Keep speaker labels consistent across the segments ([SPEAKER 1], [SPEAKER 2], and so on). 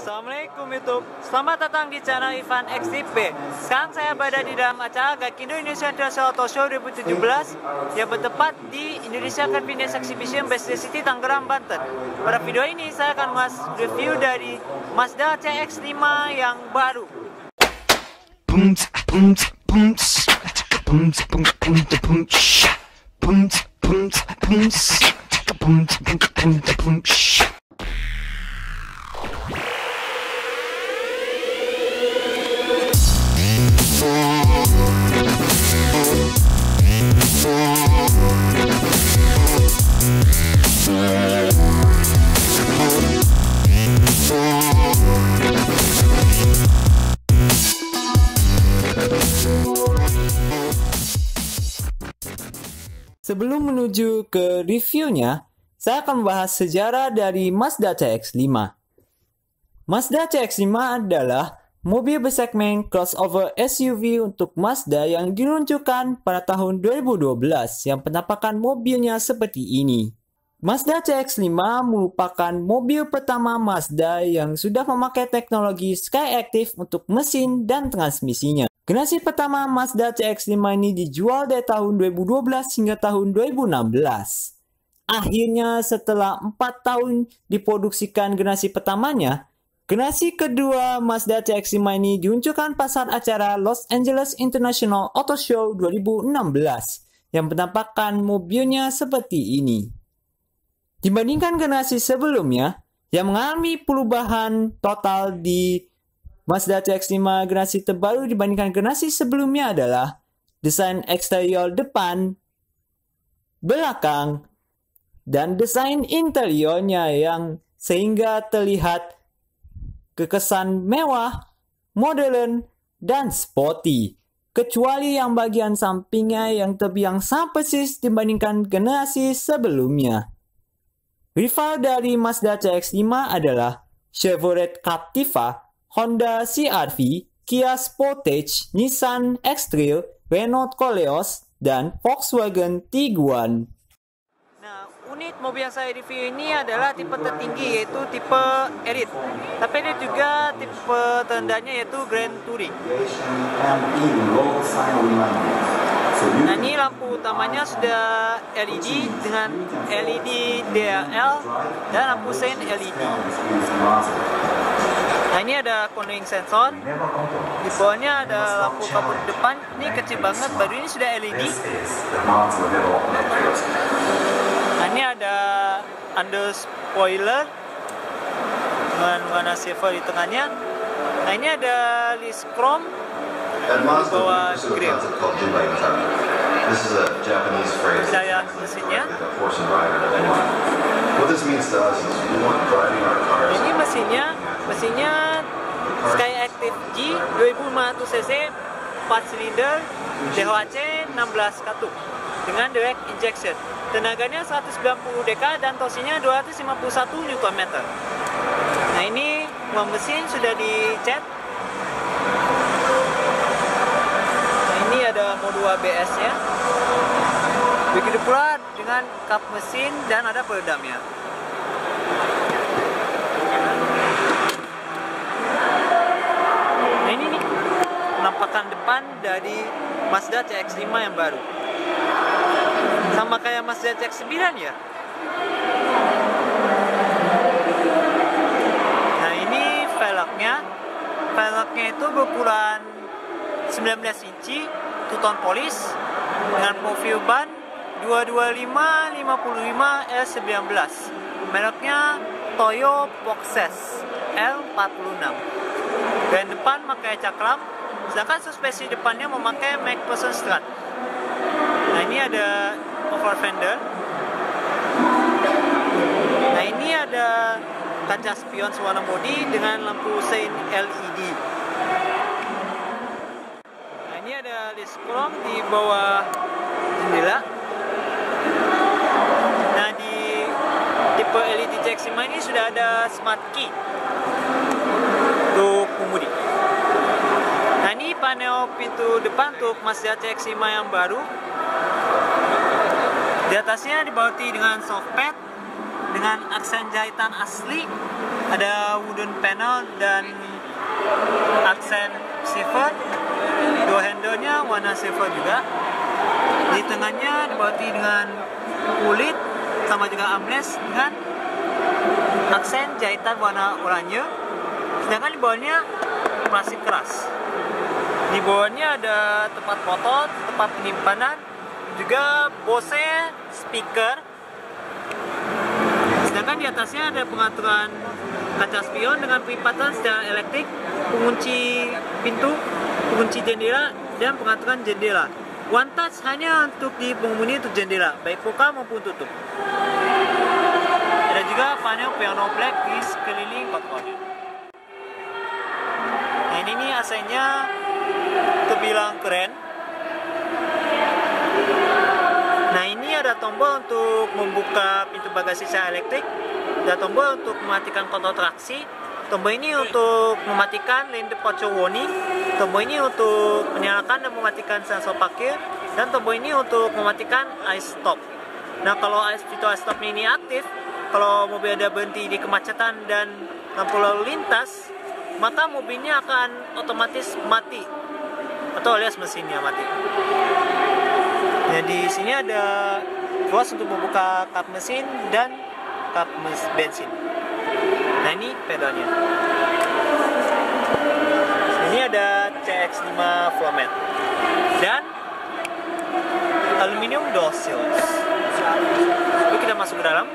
[SPEAKER 1] Assalamualaikum YouTube. Selamat datang di channel Ivan XTP. Sekarang saya berada di dalam acara Gaikindo Indonesia International Auto Show 2017 yang bertempat di Indonesia Convenience Exhibition Best City Tangerang, Banten. Pada video ini saya akan mengulas review dari Mazda CX-5 yang baru. Sebelum menuju ke reviewnya, saya akan membahas sejarah dari Mazda CX-5. Mazda CX-5 adalah mobil bersegmen crossover SUV untuk Mazda yang diluncurkan pada tahun 2012 yang penampakan mobilnya seperti ini. Mazda CX-5 merupakan mobil pertama Mazda yang sudah memakai teknologi Skyactiv untuk mesin dan transmisinya. Generasi pertama Mazda CX-5 ini dijual dari tahun 2012 hingga tahun 2016. Akhirnya setelah 4 tahun diproduksikan generasi pertamanya, generasi kedua Mazda CX-5 ini diluncurkan pas saat acara Los Angeles International Auto Show 2016 yang penampakan mobilnya seperti ini. Dibandingkan generasi sebelumnya yang mengalami perubahan total di Mazda CX-5 generasi terbaru dibandingkan generasi sebelumnya adalah desain eksterior depan, belakang, dan desain interiornya yang sehingga terlihat kekesan mewah, modern, dan sporty. Kecuali yang bagian sampingnya yang terbiang sangat persis dibandingkan generasi sebelumnya. Rival dari Mazda CX-5 adalah Chevrolet Captiva, Honda CR-V, Kia Sportage, Nissan X-Trail, Renault Koleos, dan Volkswagen Tiguan. Nah, unit mobil yang saya review ini adalah tipe tertinggi yaitu tipe Elite. Tapi ada juga tipe terendahnya yaitu Grand Touring. Nah, ini lampu utamanya sudah LED dengan LED DRL dan lampu sein LED. Nah, ini ada cornering sensor. Di bawahnya ada lampu kabut depan. Ini kecil banget, baru ini sudah LED. Nah, ini ada under spoiler dengan warna silver di tengahnya. Nah, ini ada list chrome di bawah grill. Daya mesinnya. Ini mesinnya Skyactiv G 2500 cc 4 silinder DHC 16 katup dengan direct injection. Tenaganya 190 dk dan torsinya 251 Nm. Nah, ini uang mesin sudah dicat. Nah, ini ada mode ABS-nya. Begitu pula dengan kap mesin dan ada peredamnya. Nah, ini nih penampakan depan dari Mazda CX-5 yang baru. Sama kayak Mazda CX-9 ya. Nah, ini velgnya. Velgnya itu berukuran 19 inci, two-tone polish dengan profil ban 225/55 L19. Mereknya Toyo Proxes L46. Dan depan memakai cakram, sedangkan suspensi depannya memakai MacPherson strut. Nah, ini ada over fender. Nah, ini ada kaca spion warna bodi dengan lampu sein LED. Nah, ini ada list chrome di bawah jendela. Nah, di tipe Elite CX-5 ini sudah ada smart key untuk pengemudi. Nah, ini panel pintu depan untuk Mazda CX-5 yang baru. Di atasnya dibaluti dengan soft pad dengan aksen jahitan asli Ada wooden panel dan aksen silver. Dua handle-nya warna silver juga. Di tengahnya dibawahi dengan kulit sama juga armrest dengan aksen jahitan warna oranye. Sedangkan di bawahnya plastik keras. Di bawahnya ada tempat foto, tempat penyimpanan, juga Bose speaker. Sedangkan di atasnya ada pengaturan kaca spion dengan pelipatan secara elektrik, pengunci pintu, pengunci jendela, dan pengaturan jendela. One touch hanya untuk di pengemudi untuk jendela, baik buka maupun tutup. Ada juga panel piano black di sekeliling kontrolnya. Nah ini nih AC-nya terbilang keren. Nah ini ada tombol untuk membuka pintu bagasi secara elektrik, ada tombol untuk mematikan kontrol traksi, tombol ini untuk mematikan lane departure warning, tombol ini untuk menyalakan dan mematikan sensor parkir, dan tombol ini untuk mematikan ice stop. Nah kalau fitur ice stop ini aktif, kalau mobil ada berhenti di kemacetan dan lampu lalu lintas, maka mobilnya akan otomatis mati atau alias mesinnya mati. Nah di sini ada ruas untuk membuka kap mesin dan kap bensin. Nah ini pedalnya. Ini ada CX5 floor mat dan aluminium door sills. Lalu kita masuk ke dalam.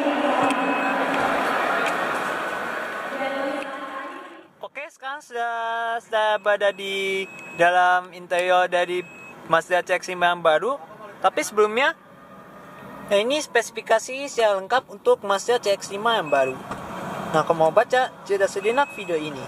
[SPEAKER 1] Oke, sekarang sudah berada di dalam interior dari Mazda CX-5 yang baru. Tapi sebelumnya, nah ini spesifikasi secara lengkap untuk Mazda CX-5 yang baru. Nah, kalau mau baca, sudah sejenak video ini.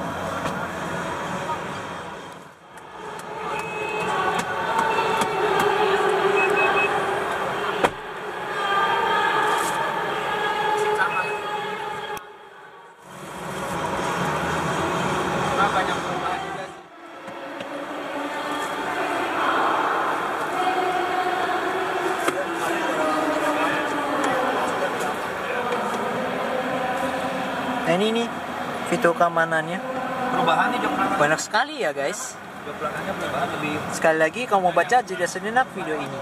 [SPEAKER 1] Nah ini nih fitur keamanannya.
[SPEAKER 2] Perubahannya jok belakang.
[SPEAKER 1] Banyak sekali ya guys.
[SPEAKER 2] Jok belakangnya perubahan lebih.
[SPEAKER 1] Sekali lagi kalau mau baca jeda sejenak video ini.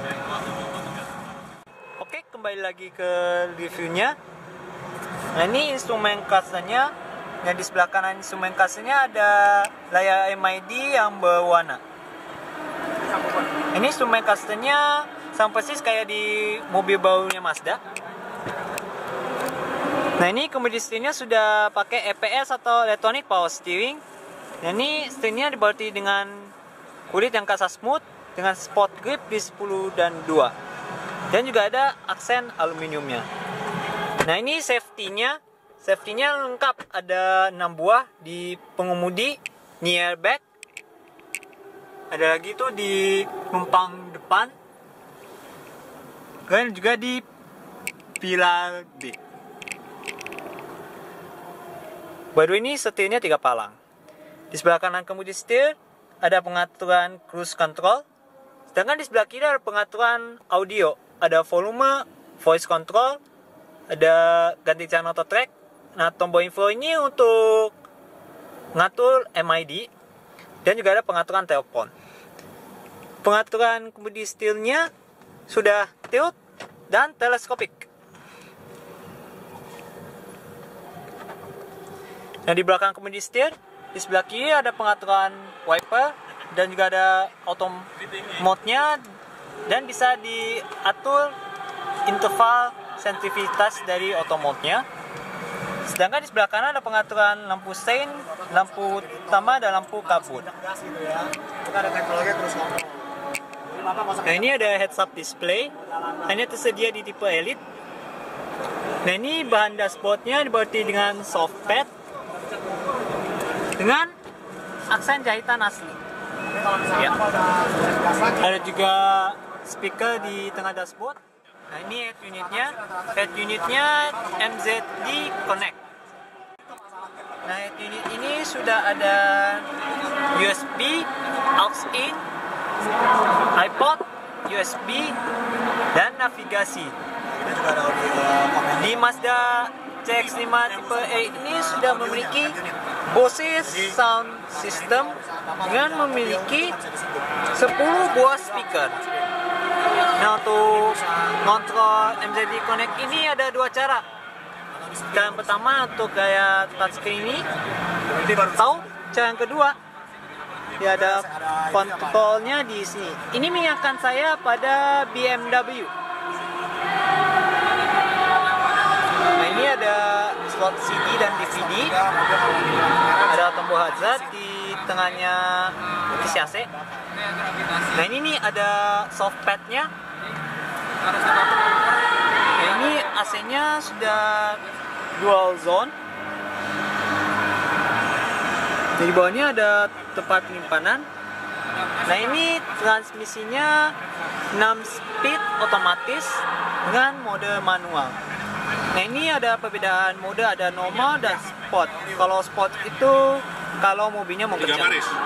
[SPEAKER 1] Oke, kembali lagi ke reviewnya. Nah ini instrumen clusternya. Yang di sebelah kanan instrumen clusternya ada layar MID yang berwarna. Ini instrumen clusternya sama persis kayak di mobil barunya Mazda. Nah ini kemudian setirnya sudah pakai EPS atau Electronic Power Steering. Nah ini setirnya dibawahi dengan kulit yang kasar smooth dengan sport grip di 10 dan 2. Dan juga ada aksen aluminiumnya. Nah ini safety-nya lengkap, ada 6 buah di pengemudi, knee airbag. Ada lagi tuh di penumpang depan. Dan juga di pilar B. Baru ini setirnya 3 palang. Di sebelah kanan kemudi setir ada pengaturan cruise control. Sedangkan di sebelah kiri ada pengaturan audio. Ada volume, voice control, ada ganti channel auto track. Nah tombol info ini untuk mengatur MID. Dan juga ada pengaturan telepon. Pengaturan kemudi setirnya sudah tilt dan teleskopik. Nah di belakang kemudi setir, di sebelah kiri ada pengaturan wiper dan juga ada auto mode-nya dan bisa diatur interval sensitivitas dari auto mode-nya. Sedangkan di sebelah kanan ada pengaturan lampu sein, lampu utama dan lampu kabut. Nah ini ada heads up display, hanya tersedia di tipe Elite. Nah ini bahan dashboardnya dibawahi dengan soft pad dengan aksen jahitan asli. Ya. Ada juga speaker di tengah dashboard. Nah ini head unitnya MZD Connect. Nah head unit ini sudah ada USB, aux in, iPod, USB, dan navigasi. Di Mazda CX-5 tipe E ini sudah memiliki Bose sound system dengan memiliki 10 buah speaker. Nah, untuk kontrol MZD Connect ini ada dua cara. Cara yang pertama untuk gaya touchscreen ini, atau cara yang kedua ya ada kontrolnya di sini. Ini mengingatkan saya pada BMW. Nah, ini ada slot CD dan DVD, ada tombol hazard di tengahnya isi AC. Nah, ini nih ada softpadnya. Nah, ini AC-nya sudah dual zone. Di bawahnya ada tempat penyimpanan. Nah, ini transmisinya 6 speed otomatis dengan mode manual. Nah, ini ada perbedaan mode, ada normal dan sport. Kalau sport itu kalau mobilnya mau kencang.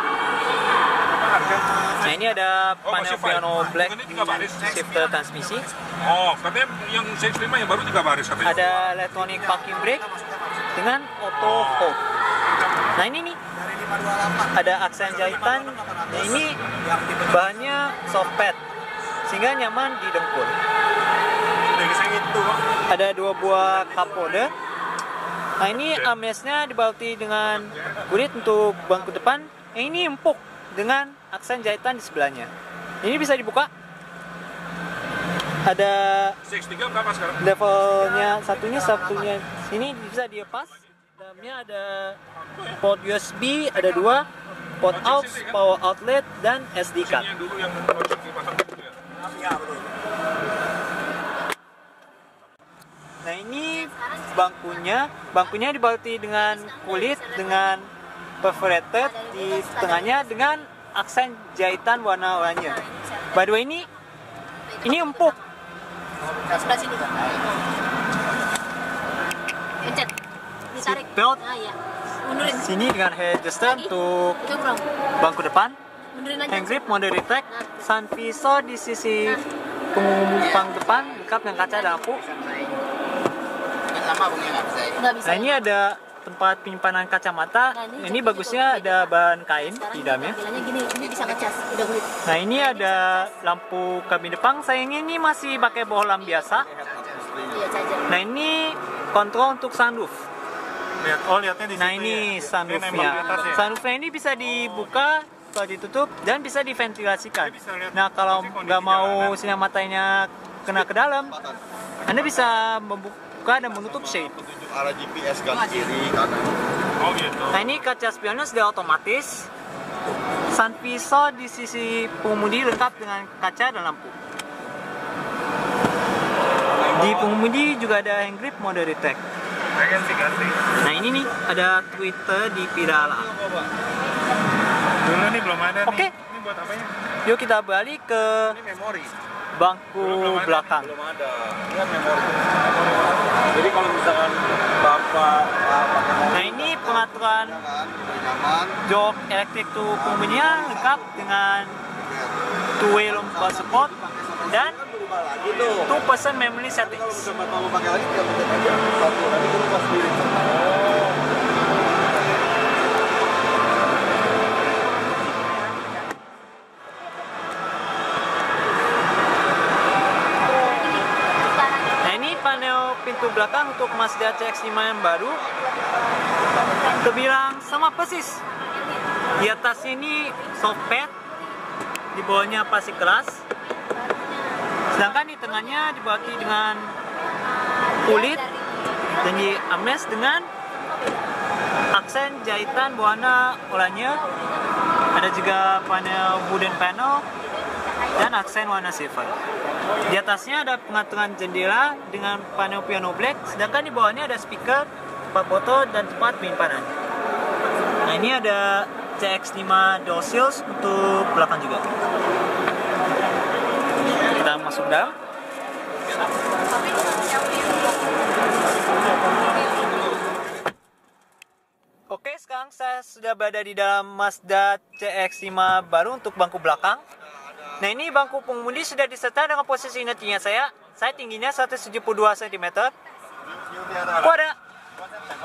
[SPEAKER 1] Nah, ini ada panel piano black shifter transmisi.
[SPEAKER 3] Oh, katanya yang CX-5 yang baru 3 baris katanya.
[SPEAKER 1] Ada electronic parking brake dengan auto hold. Nah, ini nih ada aksen jahitan. Nah, ini bahannya soft pad sehingga nyaman di dengkul. Ada 2 buah cup holder. Nah, ini armrestnya dibaluti dengan kulit untuk bangku depan. Ini empuk dengan aksen jahitan di sebelahnya. Ini bisa dibuka. Ada
[SPEAKER 3] CX-3 berapa sekarang?
[SPEAKER 1] levelnya satunya sini bisa dilepas. Dalamnya ada port USB, ada 2 port aux, power outlet dan SD card.
[SPEAKER 3] Yang dulu yang dipasang dulu ya.
[SPEAKER 1] Nah, ini bangkunya dibaluti dengan kulit dengan perforated di tengahnya dengan aksen jahitan warna oranye. By the way, ini empuk.
[SPEAKER 4] Sebelah sini. Pencet. Ditarik.
[SPEAKER 1] Belt.
[SPEAKER 4] Ah, iya. Mundurin.
[SPEAKER 1] Sini dengan head adjuster untuk
[SPEAKER 4] Itu bro.
[SPEAKER 1] bangku depan.
[SPEAKER 4] Mundurin aja.
[SPEAKER 1] Hand grip mode retract. Sun visor di sisi pengumpang depan lengkap dengan kaca dan lampu.
[SPEAKER 4] Nggak bisa.
[SPEAKER 1] Nah, ini ada tempat penyimpanan kacamata. Nah, ini bagusnya ada bahan kain di dalamnya.
[SPEAKER 4] Bilangnya gini, ini bisa ngecas. Udah kulit.
[SPEAKER 1] Nah, ini ada lampu kabin depan. Sayangnya ini masih pakai bohlam biasa.
[SPEAKER 4] Iya, charger.
[SPEAKER 1] Nah, ini kontrol untuk sunroof.
[SPEAKER 3] Lihatnya di
[SPEAKER 1] Nah, ini sunroofnya. Sunroofnya ini bisa dibuka atau ditutup dan bisa diventilasikan. Nah, kalau nggak mau sinar matanya kena ke dalam, Anda bisa membuka dan menutup shade.
[SPEAKER 5] Arah GPS kan kiri kanan.
[SPEAKER 3] Oh gitu.
[SPEAKER 1] Nah, ini kaca spionnya sudah otomatis. Sun visor di sisi pengemudi lengkap dengan kaca dan lampu. Di pengemudi juga ada hand grip mode retract.
[SPEAKER 3] Ganti.
[SPEAKER 1] Nah, ini nih ada Twitter di Pirala.
[SPEAKER 3] Dulu nih belum ada nih.
[SPEAKER 1] Oke.
[SPEAKER 3] Ini buat apanya?
[SPEAKER 1] Yuk kita balik ke
[SPEAKER 5] Ini memori.
[SPEAKER 1] bangku belakang.
[SPEAKER 5] Belum ada. Ini kan memori. Jadi kalau misalkan Bapak pakai
[SPEAKER 1] Nah, ini pengaturan
[SPEAKER 5] kan, nyaman.
[SPEAKER 1] jok elektrik tuh pengemudinya lengkap dengan two-way lomba support dan
[SPEAKER 5] Berubah lagi tuh.
[SPEAKER 1] 2% memory
[SPEAKER 5] Kalau
[SPEAKER 1] settings.
[SPEAKER 5] misalkan mau pakai lagi dia pencet aja satu nanti dulu pas sendiri.
[SPEAKER 1] Nah, ini panel pintu belakang untuk Mazda CX-5 yang baru. Terbilang sama persis. Di atas ini soft pad, di bawahnya plastik keras. Sedangkan di tengahnya dibawahi dengan kulit dan di armrest dengan aksen jahitan berwarna oranye. Ada juga panel wooden panel dan aksen warna silver. Di atasnya ada pengaturan jendela dengan panel piano black, sedangkan di bawahnya ada speaker, tempat foto dan tempat penyimpanan. Nah, ini ada CX-5 door seals untuk belakang juga. Kita masuk dalam. Oke, sekarang saya sudah berada di dalam Mazda CX-5 baru untuk bangku belakang. Nah, ini bangku pengemudi sudah disertai dengan posisi intinya saya. Saya tingginya 172 cm. Oh, ada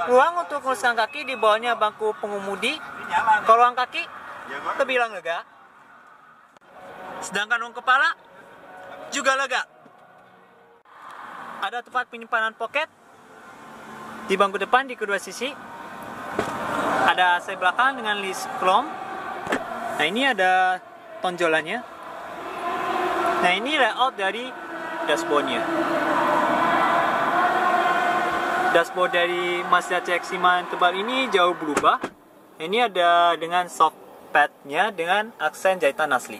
[SPEAKER 1] ruang untuk meluruskan kaki, di bawahnya bangku pengemudi. Kalau ruang kaki terbilang lega. Sedangkan ruang kepala juga lega. Ada tempat penyimpanan pocket di bangku depan di kedua sisi. Ada AC belakang dengan list chrome. Nah, ini ada tonjolannya. Nah, ini layout dari dashboardnya. Dashboard dari Mazda CX-5 yang tebal ini jauh berubah. Ini ada dengan soft padnya dengan aksen jahitan asli.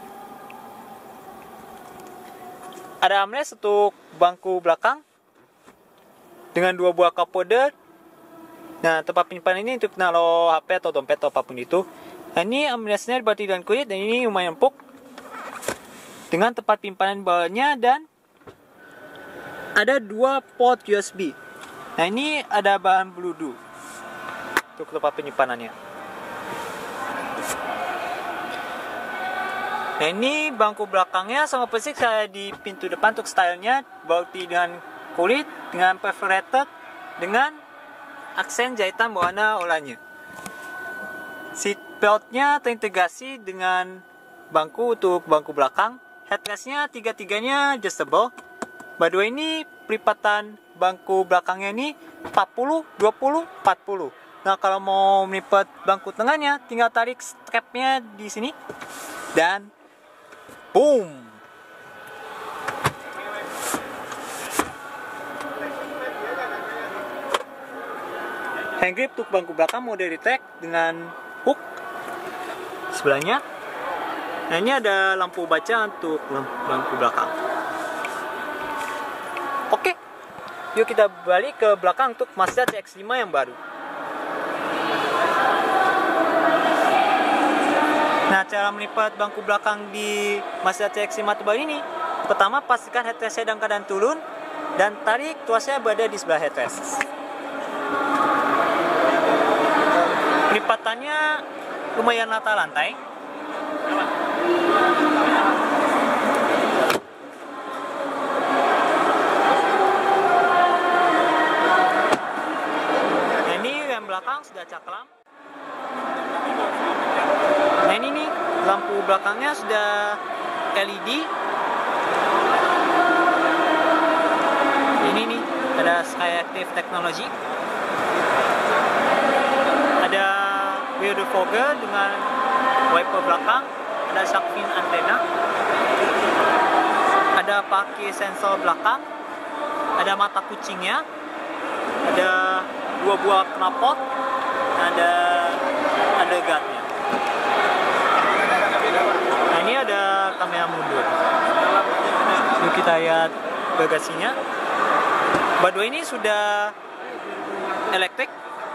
[SPEAKER 1] Ada armrest untuk bangku belakang dengan 2 buah cup holder. Nah, tempat penyimpanan ini untuk naruh HP atau dompet atau apapun itu. Nah, ini armrestnya dibuat dari kulit dan ini lumayan empuk dengan tempat penyimpanan bawahnya dan ada 2 port USB. Nah, ini ada bahan Bluetooth untuk tempat penyimpanannya. Nah, ini bangku belakangnya sama persis kayak di pintu depan untuk stylenya, baut dengan kulit, dengan perforated, dengan aksen jahitan berwarna oranye. Seat beltnya terintegrasi dengan bangku untuk bangku belakang. Headrestnya tiga-tiganya adjustable. By the way, ini pelipatan bangku belakangnya ini 40, 20, 40. Nah, kalau mau melipat bangku tengahnya, tinggal tarik strapnya di sini dan boom. Hand grip untuk bangku belakang mode retract dengan hook sebelahnya. Nah, ini ada lampu baca untuk bangku belakang. Oke, yuk kita balik ke belakang untuk Mazda CX-5 yang baru. Nah, cara melipat bangku belakang di Mazda CX-5 tebal ini, pertama pastikan headrestnya dalam keadaan turun dan tarik tuasnya berada di sebelah headrest. Pelipatannya lumayan rata lantai. Nah, ini rem belakang sudah cakram. Nah, ini nih lampu belakangnya sudah LED. Ini nih ada Sky Active Technology. Ada rear defogger dengan wiper belakang. Ada shark fin antena. Ada parkir sensor belakang. Ada mata kucingnya. Ada 2 buah knalpot. Ada guardnya. Nah, ini ada kamera mundur. Yuk kita lihat bagasinya. By the way, ini sudah elektrik.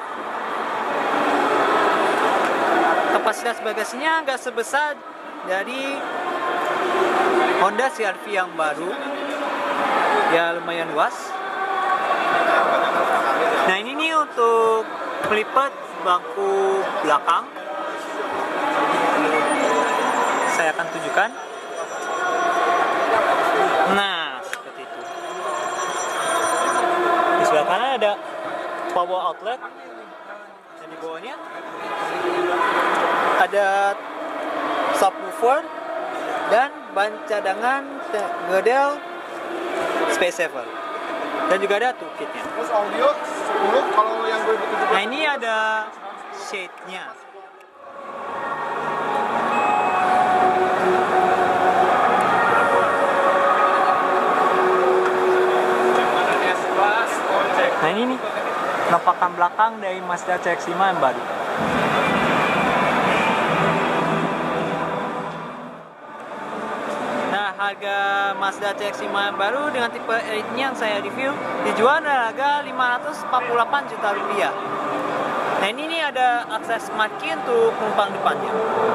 [SPEAKER 1] Kapasitas bagasinya agak sebesar dari Honda CR-V yang baru. Ya, lumayan luas. Nah, ini nih untuk melipat bangku belakang. Saya akan tunjukkan. Nah, seperti itu. Di sebelah kanan ada power outlet. Dan di bawahnya ada subwoofer dan ban cadangan model Space Saver. Dan juga ada toolkitnya.
[SPEAKER 5] Terus audio 10 kalau yang 2017.
[SPEAKER 1] Nah, ini ada shade-nya. Nah, ini nih penampakan belakang dari Mazda CX-5 yang baru. Nah, harga Mazda CX-5 yang baru dengan tipe Elite yang saya review dijual dengan harga 548 juta rupiah. Nah, ini nih ada akses smart key untuk penumpang depannya.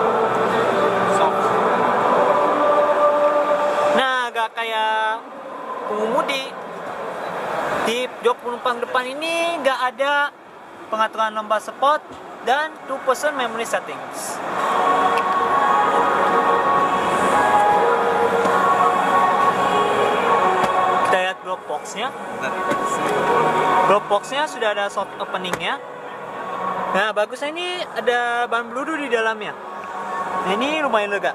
[SPEAKER 1] Nah, agak kayak pengemudi. Di jok penumpang depan ini nggak ada pengaturan lomba sport dan 2% memory settings. Kita lihat glove box. boxnya. Glove boxnya sudah ada soft openingnya. Nah, bagusnya ini ada ban peluru di dalamnya. Nah, ini lumayan lega.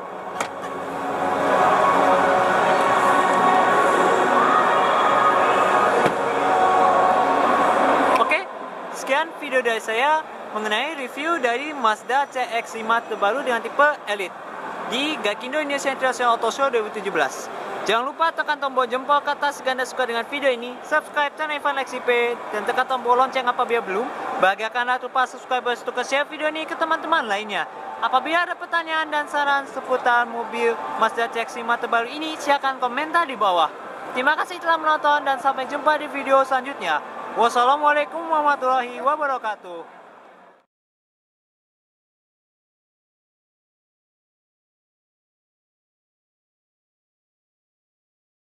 [SPEAKER 1] Oke, sekian video dari saya mengenai review dari Mazda CX-5 terbaru dengan tipe Elite di Gaikindo Indonesia International Auto Show 2017. Jangan lupa tekan tombol jempol ke atas jika Anda suka dengan video ini, subscribe channel Ivan LXIP, dan tekan tombol lonceng apabila belum. Bahagiakanlah lupa subscribers untuk share video ini ke teman-teman lainnya. Apabila ada pertanyaan dan saran seputar mobil Mazda CX-5 terbaru ini, silakan komentar di bawah. Terima kasih telah menonton dan sampai jumpa di video selanjutnya. Wassalamualaikum warahmatullahi wabarakatuh.